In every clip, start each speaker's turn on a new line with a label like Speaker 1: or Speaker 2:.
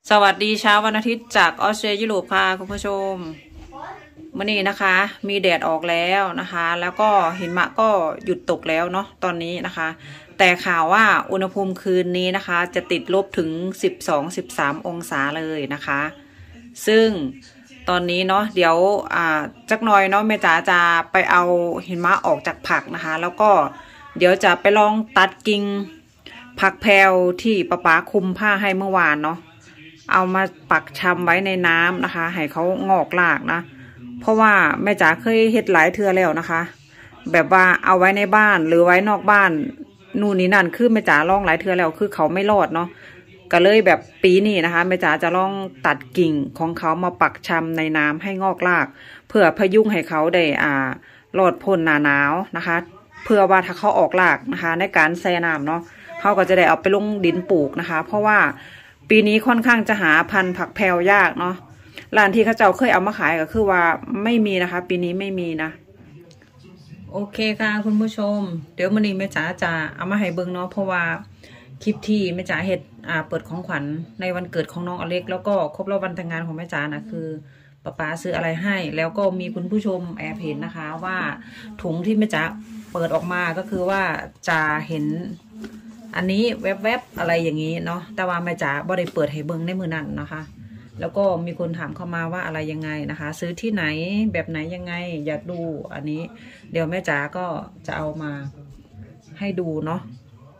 Speaker 1: สวัสดีเช้าวันอาทิตย์จากออสเตรเลียยุโรปค่ะคุณผู้ชมมื้อนี้นะคะมีแดดออกแล้วนะคะแล้วก็หิมะก็หยุดตกแล้วเนาะตอนนี้นะคะแต่ข่าวว่าอุณหภูมิคืนนี้นะคะจะติดลบถึง12-13องศาเลยนะคะซึ่งตอนนี้เนาะเดี๋ยวจักหน่อยเนาะแม่จ๋าจะไปเอาหิมะออกจากผักนะคะแล้วก็เดี๋ยวจะไปลองตัดกิ่งผักแพรวที่ป๊าคุมผ้าให้เมื่อวานเนาะเอามาปักชำไว้ในน้ำนะคะให้เขางอกรากนะเพราะว่าแม่จ๋าเคยเฮ็ดหลายเทื่อแล้วนะคะแบบว่าเอาไว้ในบ้านหรือไว้นอกบ้านนู่นนี่นั่นคือแม่จ๋าลองหลายเทื่อแล้วคือเขาไม่รอดเนาะก็เลยแบบปีนี้นะคะแม่จ๋าจะลองตัดกิ่งของเขามาปักชำในน้ำให้งอกรากเพื่อพยุงให้เขาได้รอดพ้นหน้าหนาวนะคะเพื่อว่าถ้าเขาออกรากนะคะในการแช่น้ำเนาะเขาก็จะได้เอาไปลงดินปลูกนะคะเพราะว่าปีนี้ค่อนข้างจะหาพันธุ์ผักแพรวยากเนาะร้านที่เขาเจ้าเคยเอามาขายก็คือว่าไม่มีนะคะปีนี้ไม่มีนะโอเคค่ะคุณผู้ชมเดี๋ยวมื้อนี้แม่จ๋าจะเอามาให้เบิ่งเนาะเพราะว่าคลิปที่แม่จ๋าเฮ็ดเปิดของขวัญในวันเกิดของน้องอเล็กแล้วก็ครบรอบวันแต่งงานของแม่จ๋านะคือป๊าซื้ออะไรให้แล้วก็มีคุณผู้ชมแอบเห็นนะคะว่าถุงที่แม่จ๋าเปิดออกมาก็คือว่าจะเห็นอันนี้แวบๆอะไรอย่างนี้เนาะแต่ว่าแม่จ๋าบ่ได้เปิดให้เบิ่งในมือนั้นนะคะแล้วก็มีคนถามเข้ามาว่าอะไรยังไงนะคะซื้อที่ไหนแบบไหนยังไงอยากดูอันนี้เดี๋ยวแม่จ๋าก็จะเอามาให้ดูเนาะ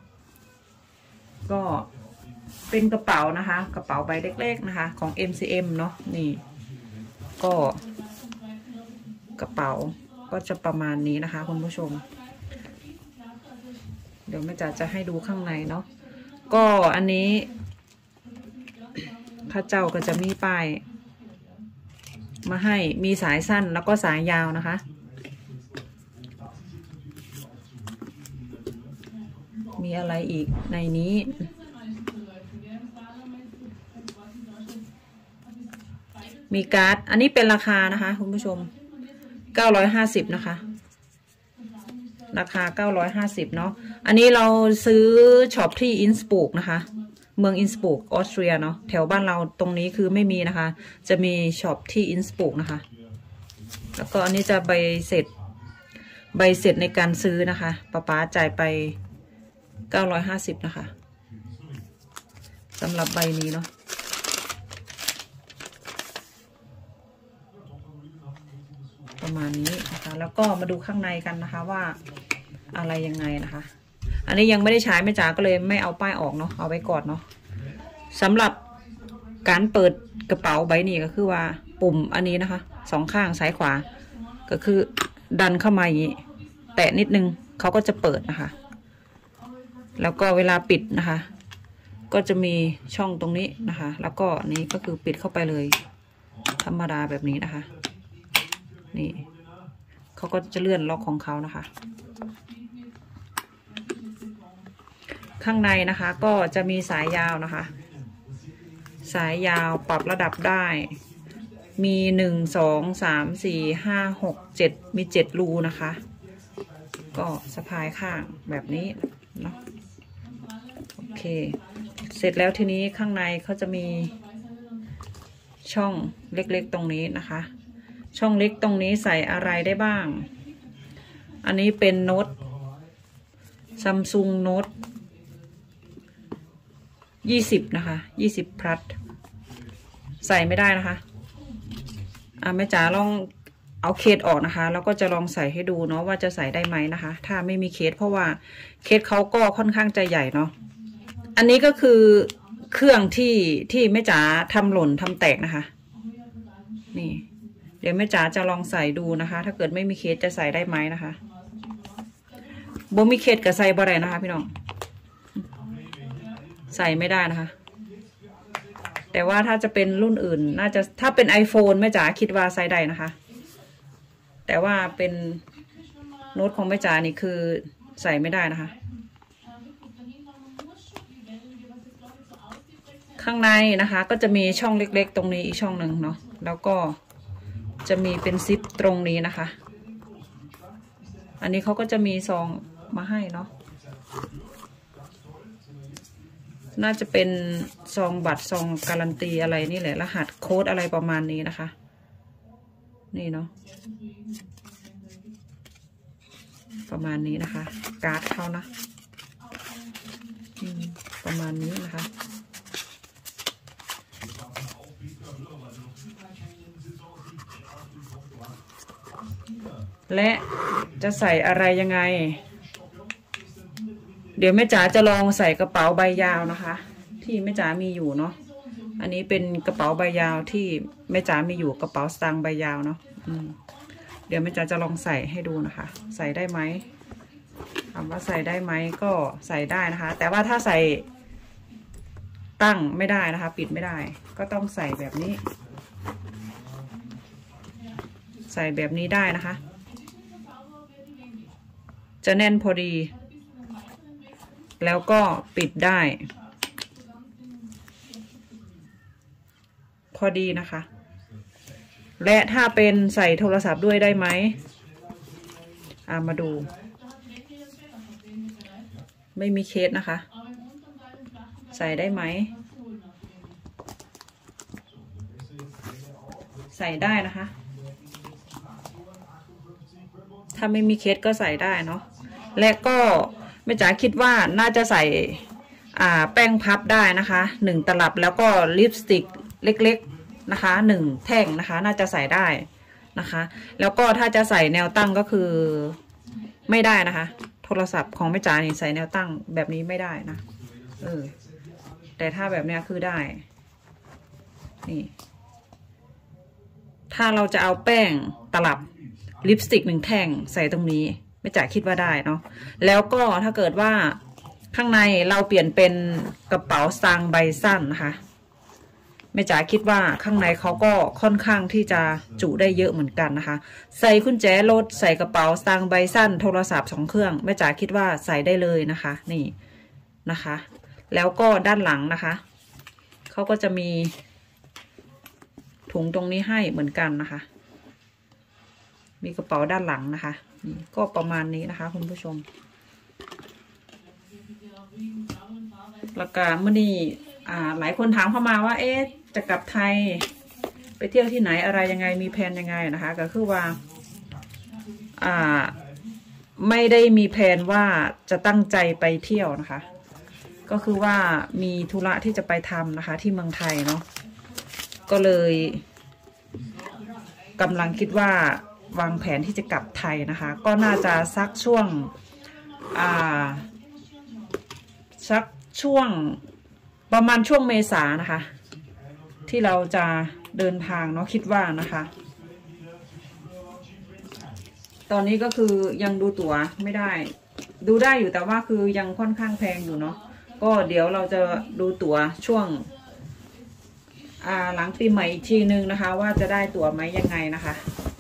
Speaker 1: ก็เป็นกระเป๋านะคะกระเป๋าใบเล็กๆนะคะของ MCM เนาะนี่ก็กระเป๋าก็จะประมาณนี้นะคะคุณผู้ชมเดี๋ยวแม่จ๋าจะให้ดูข้างในเนาะก็อันนี้ข้าเจ้าก็จะมีป้ายมาให้มีสายสั้นแล้วก็สายยาวนะคะมีอะไรอีกในนี้มีการ์ดอันนี้เป็นราคานะคะคุณผู้ชม950นะคะราคา950เนาะอันนี้เราซื้อช็อปที่อินสปุกนะคะเมืองอินสปุกออสเตรียเนาะแถวบ้านเราตรงนี้คือไม่มีนะคะจะมีช็อปที่อินสปุกนะคะแล้วก็อันนี้จะใบเสร็จในการซื้อนะคะป๊าจ่ายไป950นะคะสำหรับใบนี้เนาะประมาณนี้นะคะแล้วก็มาดูข้างในกันนะคะว่าอะไรยังไงนะคะอันนี้ยังไม่ได้ใช้แม่จ๋าก็เลยไม่เอาป้ายออกเนาะเอาไว้ก่อนเนาะสำหรับการเปิดกระเป๋าใบนี้ก็คือว่าปุ่มอันนี้นะคะสองข้างซ้ายขวาก็คือดันเข้ามาอย่างนี้แตะนิดนึงเขาก็จะเปิดนะคะแล้วก็เวลาปิดนะคะก็จะมีช่องตรงนี้นะคะแล้วก็นี้ก็คือปิดเข้าไปเลยธรรมดาแบบนี้นะคะนี่เขาก็จะเลื่อนล็อกของเขานะคะข้างในนะคะก็จะมีสายยาวนะคะสายยาวปรับระดับได้มี1 2 3 4 5 6 7มี7รูนะคะก็สะพายข้างแบบนี้เนาะโอเคเสร็จแล้วทีนี้ข้างในเขาจะมีช่องเล็กๆตรงนี้นะคะช่องเล็กตรงนี้ใส่อะไรได้บ้างอันนี้เป็นโน้ตซัมซุงโน้ต20นะคะ20 plus ใส่ไม่ได้นะคะแม่จ๋าลองเอาเคสออกนะคะแล้วก็จะลองใส่ให้ดูเนาะว่าจะใส่ได้ไหมนะคะถ้าไม่มีเคสเพราะว่าเคสเขาก็ค่อนข้างจะใหญ่เนาะอันนี้ก็คือเครื่องที่แม่จ๋าทำหล่นทำแตกนะคะนี่เดี๋ยวแม่จ๋าจะลองใส่ดูนะคะถ้าเกิดไม่มีเคสจะใส่ได้ไหมนะคะบ่มีเคสกับใส่บ่ได้นะคะพี่น้องใส่ไม่ได้นะคะแต่ว่าถ้าจะเป็นรุ่นอื่นน่าจะถ้าเป็น iPhone แม่จ๋าคิดว่าใส่ได้นะคะแต่ว่าเป็นโน้ตของแม่จ๋านี่คือใส่ไม่ได้นะคะข้างในนะคะก็จะมีช่องเล็กๆตรงนี้อีกช่องหนึ่งเนาะแล้วก็จะมีเป็นซิปตรงนี้นะคะอันนี้เขาก็จะมีซองมาให้เนาะน่าจะเป็นซองบัตรซองการันตีอะไรนี่แหละรหัสโค้ดอะไรประมาณนี้นะคะนี่เนาะประมาณนี้นะคะการ์ดเขานะประมาณนี้นะคะและจะใส่อะไรยังไงเดี๋ยวแม่จ๋าจะลองใส่กระเป๋าใบยาวนะคะที่แม่จ๋ามีอยู่เนาะอันนี้เป็นกระเป๋าใบยาวที่แม่จ๋ามีอยู่กระเป๋าสตางค์ใบยาวเนาะเดี๋ยวแม่จ๋าจะลองใส่ให้ดูนะคะใส่ได้ไหมถามว่าใส่ได้ไหมก็ใส่ได้นะคะแต่ว่าถ้าใส่ตั้งไม่ได้นะคะปิดไม่ได้ก็ต้องใส่แบบนี้ใส่แบบนี้ได้นะคะจะแน่นพอดีแล้วก็ปิดได้พอดีนะคะและถ้าเป็นใส่โทรศัพท์ด้วยได้ไหมมาดูไม่มีเคสนะคะใส่ได้ไหมใส่ได้นะคะถ้าไม่มีเคสก็ใส่ได้เนาะและก็แม่จ๋าคิดว่าน่าจะใส่แป้งพับได้นะคะ1 ตลับแล้วก็ลิปสติกเล็กๆนะคะ1 แท่งนะคะน่าจะใส่ได้นะคะแล้วก็ถ้าจะใส่แนวตั้งก็คือไม่ได้นะคะโทรศัพท์ของแม่จ๋านี่ใส่แนวตั้งแบบนี้ไม่ได้นะแต่ถ้าแบบเนี้ยคือได้นี่ถ้าเราจะเอาแป้งตลับลิปสติก1 แท่งใส่ตรงนี้แม่จ๋าคิดว่าได้เนาะแล้วก็ถ้าเกิดว่าข้างในเราเปลี่ยนเป็นกระเป๋าสตางค์ใบสั้นนะคะแม่จ๋าคิดว่าข้างในเขาก็ค่อนข้างที่จะจุได้เยอะเหมือนกันนะคะใส่กุญแจรถใส่กระเป๋าสตางค์ใบสั้นโทรศัพท์2 เครื่องแม่จ๋าคิดว่าใส่ได้เลยนะคะนี่นะคะแล้วก็ด้านหลังนะคะเขาก็จะมีถุงตรงนี้ให้เหมือนกันนะคะมีกระเป๋าด้านหลังนะคะนี่ก็ประมาณนี้นะคะคุณผู้ชมแล้วก็เมื่อนี้หลายคนถามเข้ามาว่าจะกลับไทยไปเที่ยวที่ไหนอะไรยังไงมีแผนยังไงนะคะก็คือว่าไม่ได้มีแผนว่าจะตั้งใจไปเที่ยวนะคะก็คือว่ามีธุระที่จะไปทำนะคะที่เมืองไทยเนาะก็เลยกำลังคิดว่าวางแผนที่จะกลับไทยนะคะก็น่าจะสักช่วงประมาณช่วงเมษานะคะที่เราจะเดินทางเนาะคิดว่านะคะตอนนี้ก็คือยังดูตั๋วไม่ได้ดูได้อยู่แต่ว่าคือยังค่อนข้างแพงอยู่เนาะก็เดี๋ยวเราจะดูตั๋วช่วงหลังปีใหม่อีกทีนึงนะคะว่าจะได้ตั๋วไหมยังไงนะคะ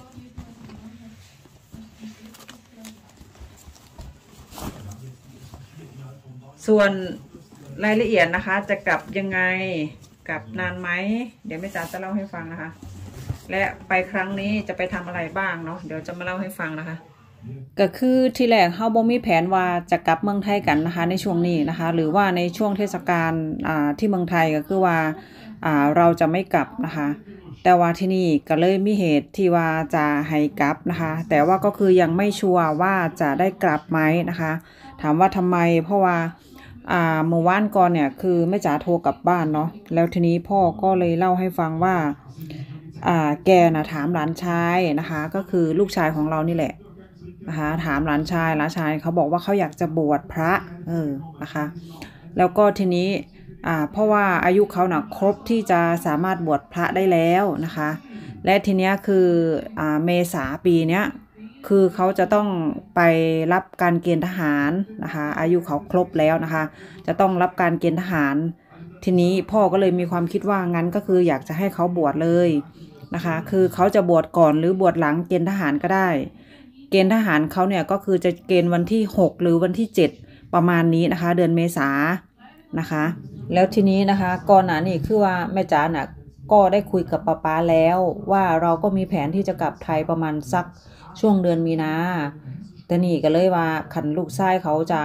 Speaker 1: ส่วนรายละเอียดนะคะจะกลับยังไงกลับนานไหมเดี๋ยวแม่จ๋าจะเล่าให้ฟังนะคะและไปครั้งนี้จะไปทำอะไรบ้างเนาะเดี๋ยวจะมาเล่าให้ฟังนะคะก็คือที่แรกเฮาบ่มีแผนว่าจะกลับเมืองไทยกันนะคะในช่วงนี้นะคะหรือว่าในช่วงเทศกาลที่เมืองไทยก็คือว่าเราจะไม่กลับนะคะแต่ว่าที่นี่ก็เลยมีเหตุที่ว่าจะให้กลับนะคะแต่ว่าก็คือยังไม่ชัวร์ว่าจะได้กลับไหมนะคะถามว่าทำไมเพราะว่าเมื่อวานก่อนเนี่ยคือแม่จ๋าโทรกลับบ้านเนาะแล้วทีนี้พ่อก็เลยเล่าให้ฟังว่าแกนะถามหลานชายนะคะก็คือลูกชายของเรานี่แหละนะคะถามหลานชายเขาบอกว่าเขาอยากจะบวชพระนะคะแล้วก็ทีนี้เพราะว่าอายุเขานะครบที่จะสามารถบวชพระได้แล้วนะคะและทีเนี้ยคือเมษาปีเนี้ยคือเขาจะต้องไปรับการเกณฑ์ทหารนะคะอายุเขาครบแล้วนะคะจะต้องรับการเกณฑ์ทหารทีนี้พ่อก็เลยมีความคิดว่างั้นก็คืออยากจะให้เขาบวชเลยนะคะคือเขาจะบวชก่อนหรือบวชหลังเกณฑ์ทหารก็ได้เกณฑ์ทหารเขาเนี่ยก็คือจะเกณฑ์วันที่6หรือวันที่7ประมาณนี้นะคะเดือนเมษานะคะแล้วทีนี้นะคะก่อนหน้านี้คือว่าแม่จ๋าน่ะก็ได้คุยกับป๊าแล้วว่าเราก็มีแผนที่จะกลับไทยประมาณสักช่วงเดือนมีนาแต่นี่ก็เลยว่าขันลูกชายเขาจะ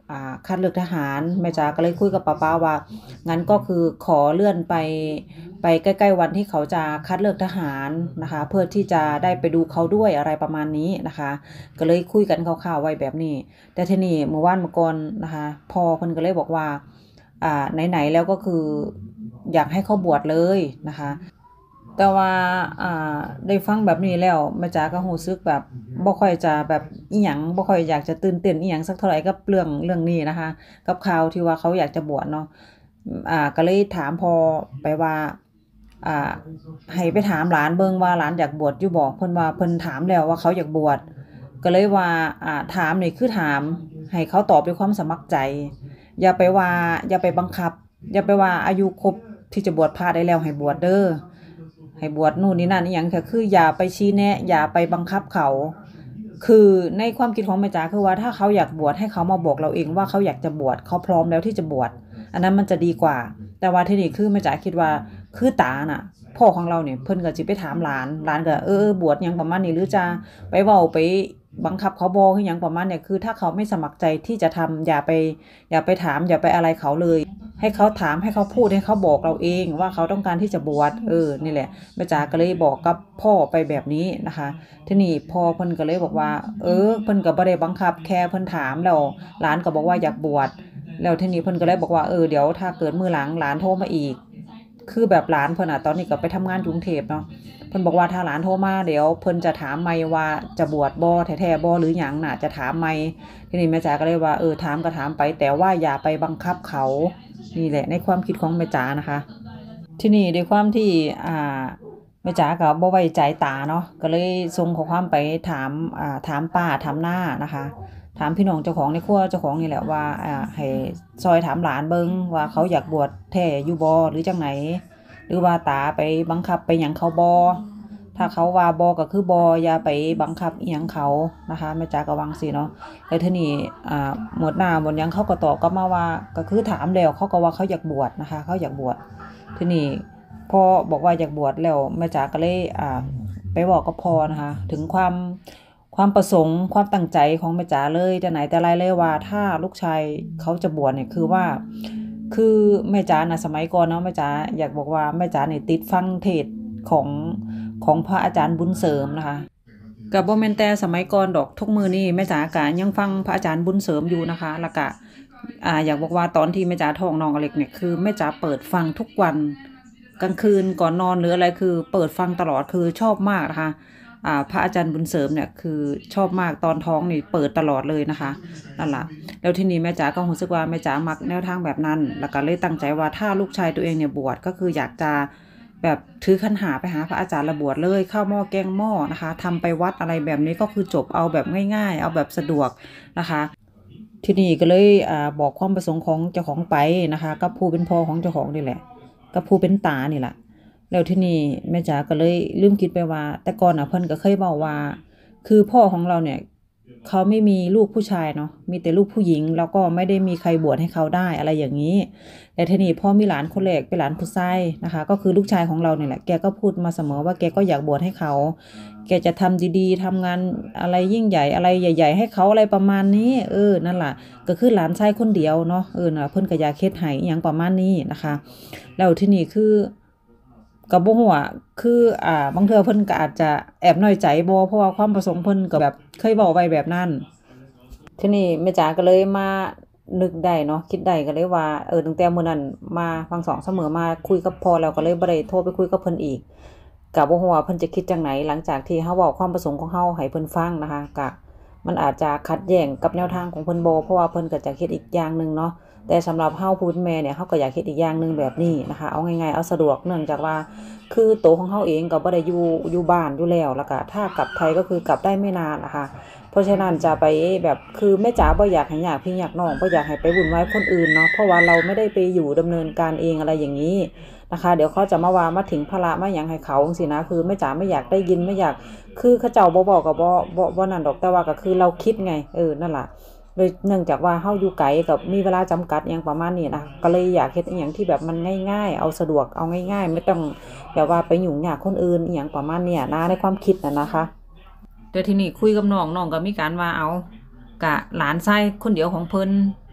Speaker 1: คัดเลือกทหารแม่จ๋าก็เลยคุยกับป้าว่างั้นก็คือขอเลื่อนไปใกล้ๆวันที่เขาจะคัดเลือกทหารนะคะเพื่อที่จะได้ไปดูเขาด้วยอะไรประมาณนี้นะคะก็เลยคุยกันคร่าวๆไว้แบบนี้แต่ทีนี้เมื่อวานเมื่อก่อนนะคะพ่อเพิ่นก็เลยบอกว่าไหนๆแล้วก็คืออยากให้เขาบวชเลยนะคะแต่ว่าได้ฟังแบบนี้แล้วแม่จ๋าก็รู้สึกแบบบ่ค่อยจะแบบอีหยังบ่ค่อยอยากจะตื่นเต้นอีหยังสักเท่าไหร่กับเรื่องนี้นะคะกับข่าวที่ว่าเขาอยากจะบวชเนาะก็เลยถามพ่อไปว่าให้ไปถามหลานเบิ่งว่าหลานอยากบวชอยู่บ่เพิ่นว่าเพิ่นถามแล้วว่าเขาอยากบวชก็เลยว่าถามนี่คือถามให้เขาตอบด้วยความสมัครใจอย่าไปว่าอย่าไปบังคับอย่าไปว่าอายุครบที่จะบวชพระได้แล้วให้บวชเด้อให้บวชนู่นนี่นั่นอีหยังก็คืออย่าไปชี้แนะอย่าไปบังคับเขาคือในความคิดของแม่จ๋าคือว่าถ้าเขาอยากบวชให้เขามาบอกเราเองว่าเขาอยากจะบวชเขาพร้อมแล้วที่จะบวชอันนั้นมันจะดีกว่าแต่ว่าที่นี่คือแม่จ๋าคิดว่าคือตาน่ะพ่อของเราเนี่ยเพิ่นก็สิไปถามหลานก็บวชหยังประมาณนี้หรือจะไปเว้าไปบังคับเขาบ่คือหยังประมาณเนี่ยคือถ้าเขาไม่สมัครใจที่จะทำอย่าไปถามอย่าไปอะไรเขาเลยให้เขาถามให้เขาพูดให้เขาบอกเราเองว่าเขาต้องการที่จะบวชนี่แหละแม่จ๋าก็เลยบอกกับพ่อไปแบบนี้นะคะทีนี้พ่อเพิ่นก็เลยบอกว่าเพิ่นก็บ่ได้บังคับแค่เพิ่นถามแล้วหลานก็บอกว่าอยากบวชแล้วทีนี้เพิ่นก็เลยบอกว่าเดี๋ยวถ้าเกิดมื้อหลังหลานโทรมาอีกคือแบบหลานเพิ่นตอนนี้ก็ไปทำงานกรุงเทพเนาะเพิ่นบอกว่าถ้าหลานโทรมาเดี๋ยวเพิ่นจะถามใหม่ว่าจะบวชบ่แท้ๆบ่หรือหยังน่ะจะถามใหม่ทีนี้แม่จ๋าก็เลยว่าถามก็ถามไปแต่ว่าอย่าไปบังคับเขานี่แหละในความคิดของแม่จ๋านะคะที่นี่ด้วยความที่แม่จ๋าก็บ่ไว้ใจตาเนาะก็เลยส่งข้อความไปถามป้าถามหน้านะคะถามพี่น้องเจ้าของในครัวเจ้าของนี่แหละว่าให้ซอยถามหลานเบิ่งว่าเขาอยากบวชแท้อยู่บ่หรือจังไหนหรือว่าตาไปบังคับไปหยังเขาบ่ถ้าเขาว่าบ่ก็คือบ่อย่าไปบังคับอีหยังเขานะคะแม่จ๋าก็วางสิเนาะแล้วทีนี้หมดหน้าหมดหยังเขาก็ตอบกลับมาว่าก็คือถามแล้วเขาก็ว่าเขาอยากบวชนะคะเขาอยากบวชทีนี้พอบอกว่าอยากบวชแล้วแม่จ๋าก็เลยไปบอกกับพ่อนะคะถึงความประสงค์ความตั้งใจของแม่จ๋าเลยแต่ไหนแต่ไรเลยว่าถ้าลูกชายเขาจะบวชเนี่ยคือแม่จ๋านะสมัยก่อนเนาะแม่จ๋าอยากบอกว่าแม่จ๋าเนี่ยติดฟังเทศของพระอาจารย์บุญเสริมนะคะกับบ่แม่นแต่สมัยก่อนดอกทุกมื้อนี้แม่จ๋าก็ยังฟังพระอาจารย์บุญเสริมอยู่นะคะแล้วก็อยากบอกว่าตอนที่แม่จ๋าท้องน้องอเล็กเนี่ยคือแม่จ๋าเปิดฟังทุกวันกลางคืนก่อนนอนหรืออะไรคือเปิดฟังตลอดคือชอบมากนะคะพระอาจารย์บุญเสริมเนี่ยคือชอบมากตอนท้องนี่เปิดตลอดเลยนะคะนั่นแหละแล้วทีนี้แม่จ๋าก็รู้สึกว่าแม่จ๋ามักแนวทางแบบนั้นแล้วก็เลยตั้งใจว่าถ้าลูกชายตัวเองเนี่ยบวชก็คืออยากจะแบบถือขันหาไปหาพระอาจารย์ระบวชเลยข้าวหม้อแกงหม้อนะคะทำไปวัดอะไรแบบนี้ก็คือจบเอาแบบง่ายๆเอาแบบสะดวกนะคะทีนี้ก็เลยบอกความประสงค์ของเจ้าของไปนะคะกับผู้เป็นพ่อของเจ้าของนี่แหละกับผู้เป็นตานี่แหละแล้วที่นี่แม่จ๋าก็เลยลืมคิดไปว่าแต่ก่อนเพิ่นก็เคยบอกว่าคือพ่อของเราเนี่ยเขาไม่มีลูกผู้ชายเนาะมีแต่ลูกผู้หญิงแล้วก็ไม่ได้มีใครบวชให้เขาได้อะไรอย่างนี้แต่ทีนี้พ่อมีหลานคนแรกเป็นหลานผู้ชายนะคะก็คือลูกชายของเราเนี่ยแหละแกก็พูดมาเสมอว่าแกก็อยากบวชให้เขาแกจะทำดีๆทำงานอะไรยิ่งใหญ่อะไรใหญ่ๆให้เขาอะไรประมาณนี้นั่นแหละก็คือหลานชายคนเดียวเนาะน่ะเพิ่นก็อยากเฮ็ดให้อหยังประมาณนี้นะคะแล้วที่นี่คือกับบ่ฮู้คือบางเทื่อเพิ่นก็อาจจะแอบน้อยใจบ่เพราะว่าความประสงค์เพิ่นก็แบบเคยเว้าไว้แบบนั้นทีนี้แม่จ๋าก็เลยมานึกได้เนาะคิดได้ก็เลยว่าตั้งแต่มื้อนั้นมาฟังสองเสมอมาคุยกับพ่อแล้วก็เลยบ่ได้โทรไปคุยกับเพิ่นอีกก็บ่ฮู้ว่าเพิ่นจะคิดจังไหนหลังจากที่เฮาเว้าความประสงค์ของเฮาให้เพิ่นฟังนะคะก็มันอาจจะขัดแย้งกับแนวทางของเพิ่นบ่เพราะว่าเพิ่นก็จะคิดอีกอย่างนึงเนาะแต่สำหรับเฮาผู้เป็นแม่เนี่ยเฮาก็อยากเฮ็ดอีกอย่างนึงแบบนี้นะคะเอาง่ายๆเอาสะดวกเนื่องจากว่าคือตัวของเฮาเองก็บ่ได้อยู่บ้านอยู่แล้วก็ถ้ากลับไทยก็คือกลับได้ไม่นานนะคะเพราะฉะนั้นจะไปแบบคือแม่จ๋าบ่อยากให้ญาติพี่ญาติน้องบ่อยากให้ไปวุ่นวายคนอื่นเนาะเพราะว่าเราไม่ได้ไปอยู่ดำเนินการเองอะไรอย่างนี้นะคะเดี๋ยวเขาจะมาว่ามาถึงภาระมาหยังให้เขาจังซี่นะคือแม่จ๋าไม่อยากได้ยินไม่อยากคือเขาเจ้าบ่บอกก็บ่นั่นดอกแต่ว่าก็คือเราคิดไงนั่นล่ะโดยเนื่องจากว่าเฮาอยู่ไกลกับมีเวลาจำกัดอย่างประมาณนี้นะก็เลยอยากเฮ็ดอีหยังที่แบบมันง่ายๆเอาสะดวกเอาง่ายๆไม่ต้องแบบว่าไปยุ่งยากคนอื่นอีหยังประมาณเนี้ยนะในความคิดนะคะแต่ทีนี้คุยกับน้องก็มีการว่าเอากะหลานชายคนเดียวของเพิ่น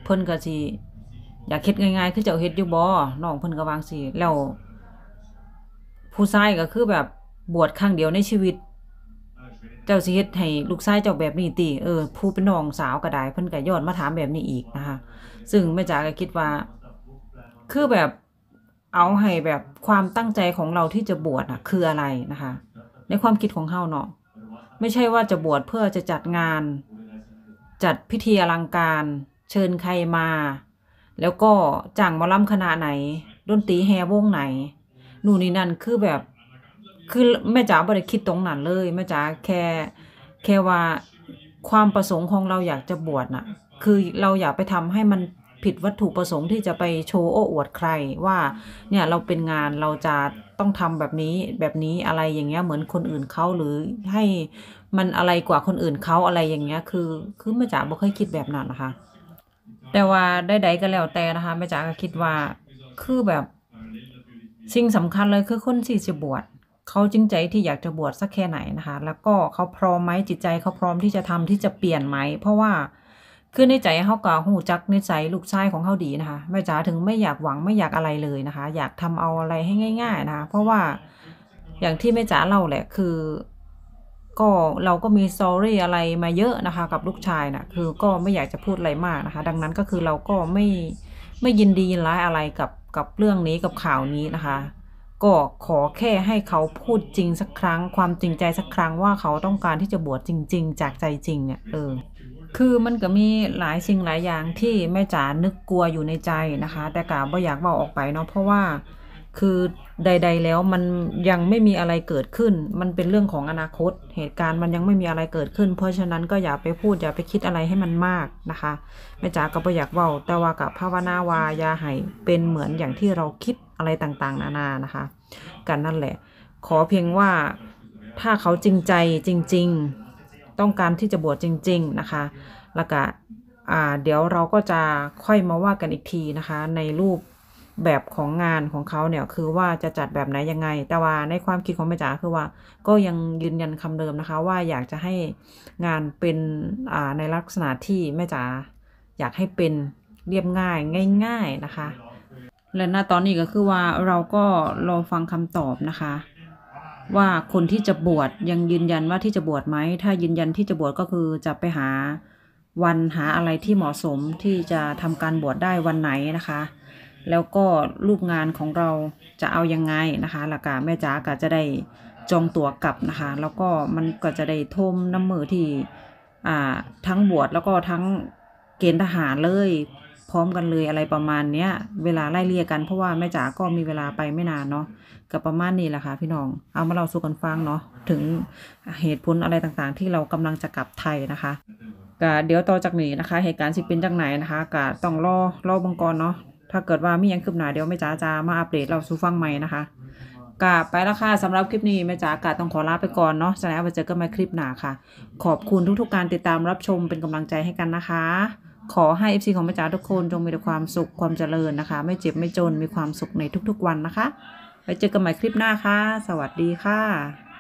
Speaker 1: เพิ่นก็สิอยากเฮ็ดง่ายๆคือเจ้าเฮ็ดอยู่บ่น้องเพิ่นก็วางสิแล้วผู้ชายก็คือแบบบวชครั้งเดียวในชีวิตเจ้าสิเฮ็ดให้ลูกชายเจ้าแบบนี้ติผู้เป็นน้องสาวก็ได้เพิ่นก็ย้อนมาถามแบบนี้อีกนะคะซึ่งแม่จ๋าก็คิดว่าคือแบบเอาให้แบบความตั้งใจของเราที่จะบวชน่ะคืออะไรนะคะในความคิดของเฮาเนาะไม่ใช่ว่าจะบวชเพื่อจะจัดงานจัดพิธีอลังการเชิญใครมาแล้วก็จ้างหมอลำคณะไหนดนตรีแฮวงไหนนู่นนี่นั่นคือแบบคือแม่จ๋าบ่ได้คิดตรงนั้นเลยแม่จ๋าแค่ว่าความประสงค์ของเราอยากจะบวชน่ะคือเราอยากไปทำให้มันผิดวัตถุประสงค์ที่จะไปโชว์โอ้อวดใครว่าเนี่ยเราเป็นงานเราจะต้องทำแบบนี้อะไรอย่างเงี้ยเหมือนคนอื่นเขาหรือให้มันอะไรกว่าคนอื่นเขาอะไรอย่างเงี้ยคือแม่จ๋าบ่เคยคิดแบบนั้นนะคะแต่ว่าใดๆก็แล้วแต่นะคะแม่จ๋าก็คิดว่าคือแบบสิ่งสำคัญเลยคือคนที่จะบวชเขาจริงใจที่อยากจะบวชสักแค่ไหนนะคะแล้วก็เขาพร้อมไหมจิตใจเขาพร้อมที่จะทำที่จะเปลี่ยนไหมเพราะว่าคือในใจเขาก็หูจักนิสัยลูกชายของเขาดีนะคะแม่จ๋าถึงไม่อยากหวังไม่อยากอะไรเลยนะคะอยากทำเอาอะไรให้ง่ายๆนะคะเพราะว่าอย่างที่แม่จ๋าเล่าแหละคือก็เราก็มีสตอรี่อะไรมาเยอะนะคะกับลูกชายนะคือก็ไม่อยากจะพูดอะไรมากนะคะดังนั้นก็คือเราก็ไม่ยินดียินร้ายอะไรกับเรื่องนี้กับข่าวนี้นะคะก็ขอแค่ให้เขาพูดจริงสักครั้งความจริงใจสักครั้งว่าเขาต้องการที่จะบวชจริงๆจากใจจริงเนี่ยคือมันก็มีหลายสิ่งหลายอย่างที่แม่จ๋านึกกลัวอยู่ในใจนะคะแต่กะบ่อยากบอกออกไปเนาะเพราะว่าคือใดๆแล้วมันยังไม่มีอะไรเกิดขึ้นมันเป็นเรื่องของอนาคตเหตุการณ์มันยังไม่มีอะไรเกิดขึ้นเพราะฉะนั้นก็อย่าไปพูดอย่าไปคิดอะไรให้มันมากนะคะแม่จ๋าก็บ่อยากเว้าแต่ว่ากับภาวนาว่าอย่าให้เป็นเหมือนอย่างที่เราคิดอะไรต่างๆนานานะคะกันนั่นแหละขอเพียงว่าถ้าเขาจริงใจจริงๆต้องการที่จะบวชจริงๆนะคะแล้วก็เดี๋ยวเราก็จะค่อยมาว่ากันอีกทีนะคะในรูปแบบของงานของเขาเนี่ยคือว่าจะจัดแบบไหนยังไงแต่ว่าในความคิดของแม่จ๋าคือว่าก็ยังยืนยันคำเดิมนะคะว่าอยากจะให้งานเป็นในลักษณะที่แม่จ๋าอยากให้เป็นเรียบง่ายง่ายๆนะคะและณตอนนี้ก็คือว่าเราก็รอฟังคำตอบนะคะว่าคนที่จะบวชยังยืนยันว่าที่จะบวชไหมถ้ายืนยันที่จะบวชก็คือจะไปหาวันหาอะไรที่เหมาะสมที่จะทำการบวชได้วันไหนนะคะแล้วก็รูปงานของเราจะเอายังไงนะคะแล้วก็แม่จ๋าก็จะได้จองตั๋วกลับนะคะแล้วก็มันก็จะได้ทมน้ำมือที่ทั้งบวชแล้วก็ทั้งเกณฑ์ทหารเลยพร้อมกันเลยอะไรประมาณเนี้ยเวลาไล่เลี่ยกันเพราะว่าแม่จ๋าก็มีเวลาไปไม่นานเนาะกับประมาณนี้แหละค่ะพี่น้องเอามาเล่าสู่กันฟังเนาะถึงเหตุผลอะไรต่างๆที่เรากำลังจะกลับไทยนะคะก็เดี๋ยวต่อจากนี้นะคะเหตุการณ์สิเป็นจากไหนนะคะก็ต้องรอบังกรเนาะถ้าเกิดว่ามียังคืบหน้าเดี๋ยวแม่จ๋าจะมาอัปเดตเราสู่ฟังใหม่นะคะก็ไปแล้วค่ะสำหรับคลิปนี้แม่จ๋ากะต้องขอลาไปก่อนเนาะจะแล้วไปเจอกันใหม่คลิปหน้าค่ะขอบคุณทุกๆการติดตามรับชมเป็นกำลังใจให้กันนะคะขอให้ FC ของแม่จ๋าทุกคนจงมีแต่ความสุขความเจริญนะคะไม่เจ็บไม่จนมีความสุขในทุกๆวันนะคะไปเจอกันใหม่คลิปหน้าค่ะสวัสดีค่ะ